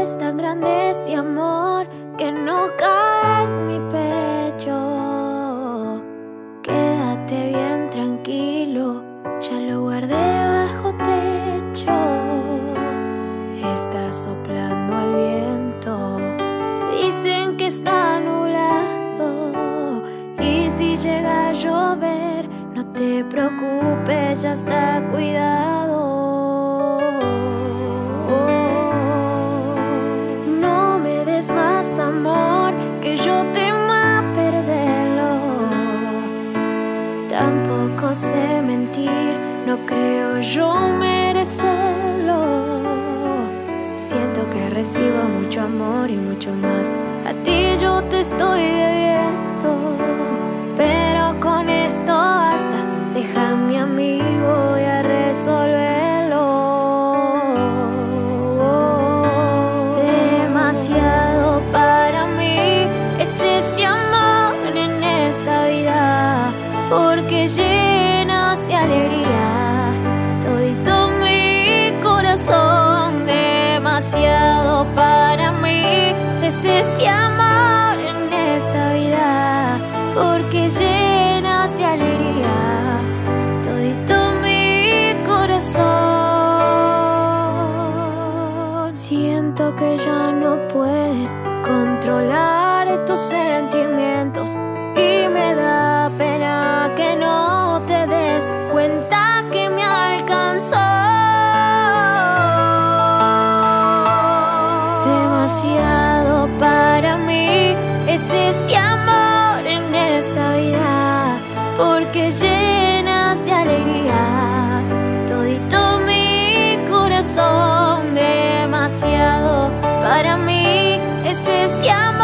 Es tan grande este amor que no cae en mi pecho. Quédate bien tranquilo, ya lo guardé bajo techo. Está soplando el viento, dicen que está nublado. Y si llega a llover, no te preocupes, ya está cuidado. No me des más amor, que yo temo a perderlo. Tampoco sé mentir, no creo yo merecerlo. Siento que recibo mucho amor y mucho más. A ti yo te estoy debiendo, pero con esto basta. Déjame a mí, voy a resolverlo. Demasiado para mí es este amor en esta vida, porque llenas de alegría todito mi corazón. Demasiado para mí es este amor en esta vida, porque llenas de alegría todito mi corazón. Siento que ya no puedes controlar tus sentimientos y me da pena que no te des cuenta que me alcanzó. Demasiado para mí es este amor en esta vida, porque llenas de alegría todito mi corazón. Demasiado para mí es este amor.